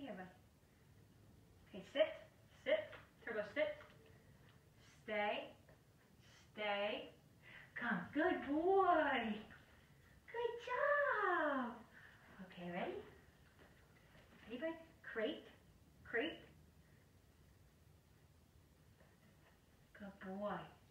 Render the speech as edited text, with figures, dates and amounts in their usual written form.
here, bud. Okay, sit, sit. Turbo, sit. Stay, stay. Come, good boy. Good job. Okay, ready? Ready, bud? Crate, crate. Good boy.